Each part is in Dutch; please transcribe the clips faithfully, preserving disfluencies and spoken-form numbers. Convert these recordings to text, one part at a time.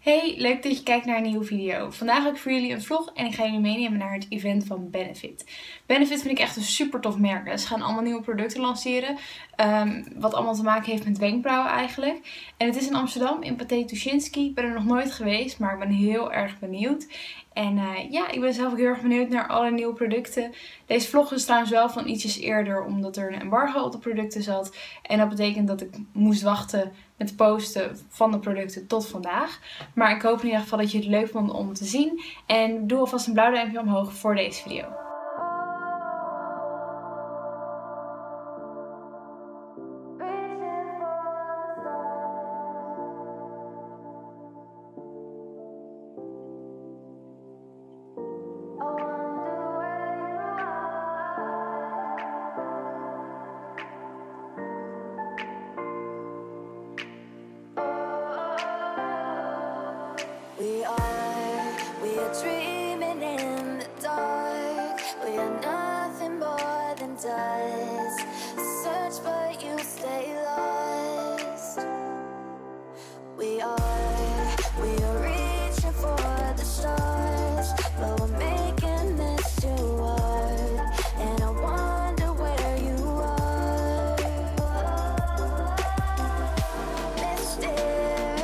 Hey, leuk dat je kijkt naar een nieuwe video. Vandaag heb ik voor jullie een vlog en ik ga jullie meenemen naar het event van Benefit. Benefit vind ik echt een super tof merk. Ze gaan allemaal nieuwe producten lanceren, um, wat allemaal te maken heeft met wenkbrauwen eigenlijk. En het is in Amsterdam, in Pathé Tuschinski. Ik ben er nog nooit geweest, maar ik ben heel erg benieuwd. En uh, ja, ik ben zelf ook heel erg benieuwd naar alle nieuwe producten. Deze vlog is trouwens wel van ietsjes eerder, omdat er een embargo op de producten zat. En dat betekent dat ik moest wachten met posten van de producten tot vandaag. Maar ik hoop in ieder geval dat je het leuk vond om te zien. En doe alvast een blauw duimpje omhoog voor deze video. We are, we are dreaming in the dark. We are nothing more than dust. Search but you stay lost. We are, we are reaching for the stars, but we're making this too hard. And I wonder where you are. Mysterious.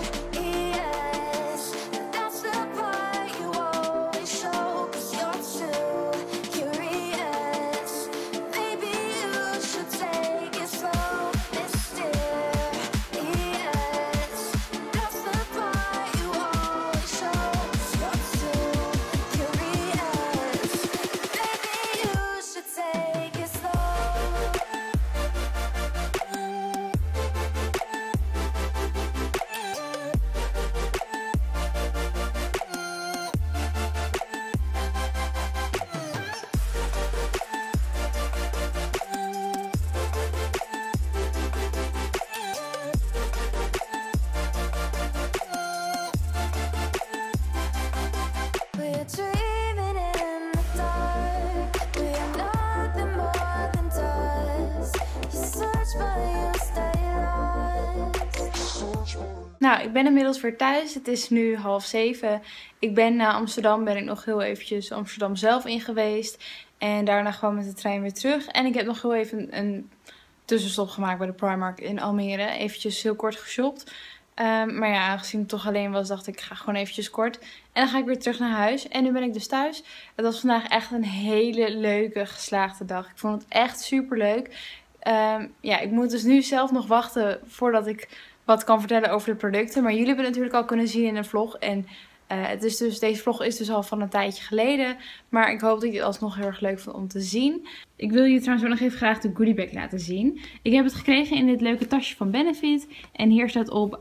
Nou, ik ben inmiddels weer thuis. Het is nu half zeven. Ik ben naar Amsterdam, ben ik nog heel eventjes Amsterdam zelf in geweest. En daarna gewoon met de trein weer terug. En ik heb nog heel even een tussenstop gemaakt bij de Primark in Almere. Eventjes heel kort geshopt. Um, maar ja, aangezien ik toch alleen was, dacht ik, ik ga gewoon eventjes kort. En dan ga ik weer terug naar huis. En nu ben ik dus thuis. Het was vandaag echt een hele leuke, geslaagde dag. Ik vond het echt super leuk. Um, ja, ik moet dus nu zelf nog wachten voordat ik wat kan vertellen over de producten. Maar jullie hebben het natuurlijk al kunnen zien in een vlog. En uh, het is dus, deze vlog is dus al van een tijdje geleden. Maar ik hoop dat je het alsnog heel erg leuk vond om te zien. Ik wil jullie trouwens ook nog even graag de goodiebag laten zien. Ik heb het gekregen in dit leuke tasje van Benefit. En hier staat op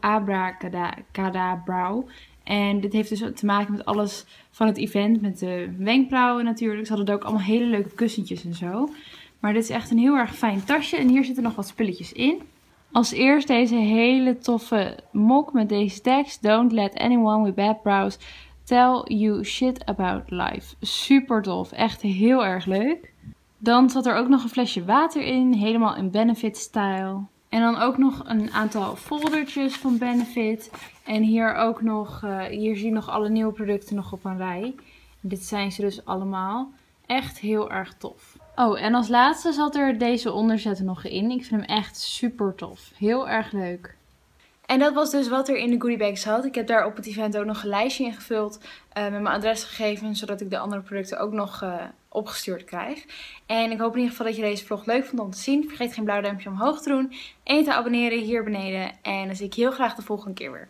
Abracadabra. En dit heeft dus te maken met alles van het event. Met de wenkbrauwen natuurlijk. Ze hadden ook allemaal hele leuke kussentjes en zo. Maar dit is echt een heel erg fijn tasje. En hier zitten nog wat spulletjes in. Als eerst deze hele toffe mok met deze tekst. Don't let anyone with bad brows tell you shit about life. Super tof. Echt heel erg leuk. Dan zat er ook nog een flesje water in. Helemaal in Benefit style. En dan ook nog een aantal foldertjes van Benefit. En hier ook nog, uh, hier zie je nog alle nieuwe producten nog op een rij. Dit zijn ze dus allemaal. Echt heel erg tof. Oh, en als laatste zat er deze onderzet nog in. Ik vind hem echt super tof. Heel erg leuk. En dat was dus wat er in de goodiebag zat. Ik heb daar op het event ook nog een lijstje ingevuld uh, met mijn adresgegevens, zodat ik de andere producten ook nog uh, opgestuurd krijg. En ik hoop in ieder geval dat je deze vlog leuk vond om te zien. Vergeet geen blauw duimpje omhoog te doen en je te abonneren hier beneden. En dan zie ik je heel graag de volgende keer weer.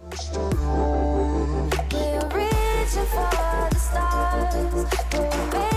Doeg!